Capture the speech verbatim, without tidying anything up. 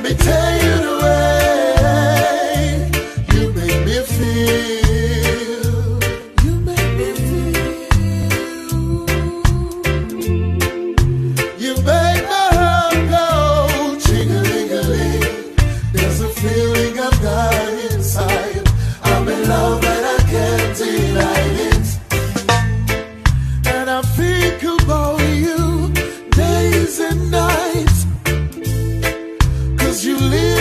me tell you the way you make me feel. You make me feel. You make my heart go ching-a-ling-a-ling. There's a feeling I've got inside. I'm in love and I can't deny it. And I think about you days and nights, 'cause you live